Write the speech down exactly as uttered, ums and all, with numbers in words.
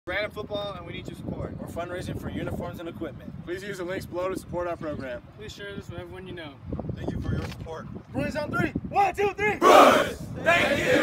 Random football, and we need your support. We're fundraising for uniforms and equipment. Please use the links below to support our program. Please share this with everyone you know. Thank you for your support. Bruins on three. One, two, three. Bruins! Thank you!